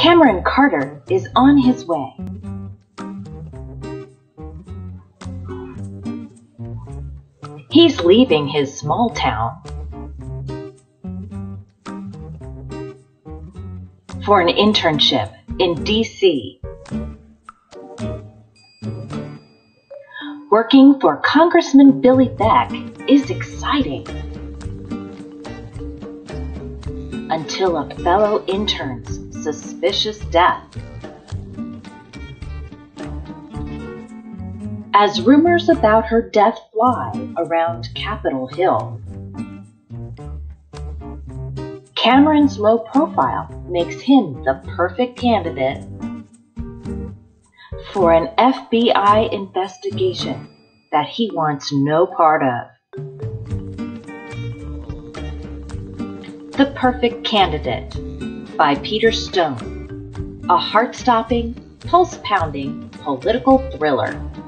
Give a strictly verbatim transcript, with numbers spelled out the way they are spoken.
Cameron Carter is on his way. He's leaving his small town for an internship in D C Working for Congressman Billy Beck is exciting until a fellow intern's suspicious death. As rumors about her death fly around Capitol Hill, Cameron's low profile makes him the perfect candidate for an F B I investigation that he wants no part of. The Perfect Candidate by Peter Stone, a heart-stopping, pulse-pounding political thriller.